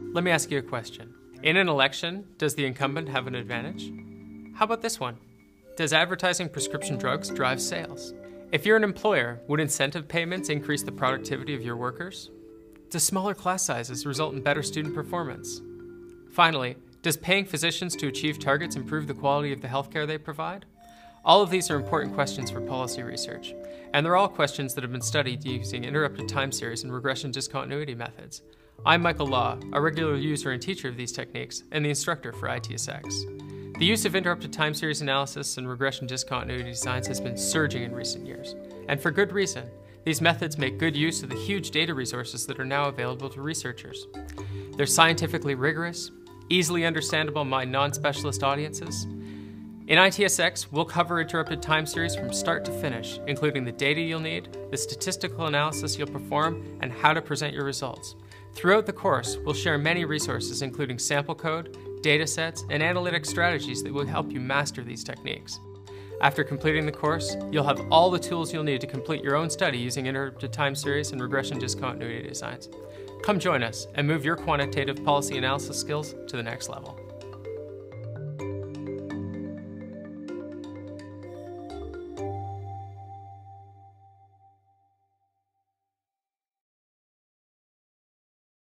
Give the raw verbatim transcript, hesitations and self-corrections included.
Let me ask you a question. In an election, does the incumbent have an advantage? How about this one? Does advertising prescription drugs drive sales? If you're an employer, would incentive payments increase the productivity of your workers? Does smaller class sizes result in better student performance? Finally, does paying physicians to achieve targets improve the quality of the healthcare they provide? All of these are important questions for policy research, and they're all questions that have been studied using interrupted time series and regression discontinuity methods. I'm Michael Law, a regular user and teacher of these techniques, and the instructor for I T S x. The use of interrupted time series analysis and regression discontinuity designs has been surging in recent years, and for good reason. These methods make good use of the huge data resources that are now available to researchers. They're scientifically rigorous, easily understandable by non-specialist audiences. In I T S x, we'll cover interrupted time series from start to finish, including the data you'll need, the statistical analysis you'll perform, and how to present your results. Throughout the course, we'll share many resources including sample code, data sets, and analytic strategies that will help you master these techniques. After completing the course, you'll have all the tools you'll need to complete your own study using interrupted time series and regression discontinuity designs. Come join us and move your quantitative policy analysis skills to the next level.